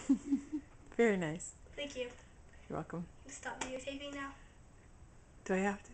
Very nice. Thank you. You're welcome. Stop videotaping now. Do I have to?